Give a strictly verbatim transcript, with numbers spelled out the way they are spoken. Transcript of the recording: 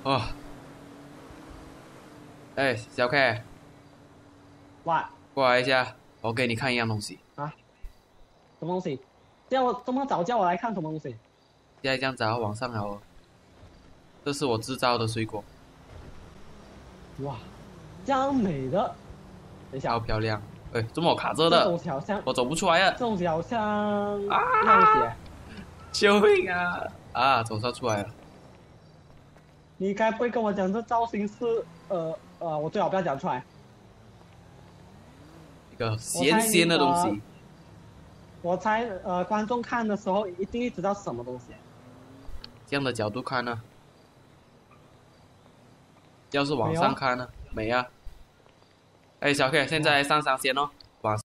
哦，哎，小 K， 喂， 过来一下，我给你看一样东西。 啊，什么东西？叫我这么早叫我来看什么东西？ 现在这样找到网上了哦，这是我制造的水果， 哇，这样美的。等一下， 超漂亮。哎，怎么我卡着这东的？ 西好像， 我走不出来这了！ 东西好像亮啊！ 血。 救命啊！啊，总算出来了， 你该不会跟我讲这造型是呃呃，我最好不要讲出来。 一个我猜咸咸你呃， 的东西， 我猜呃，观众看的时候一定会知道是什么东西。 这样的角度看呢，要是往没有啊？ 上看呢，没啊。哎，小 K，现哇， 在上上线哦。